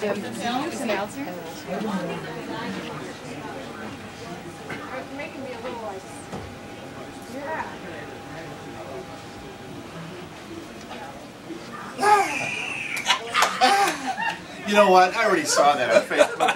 You know what? I already saw that on Facebook.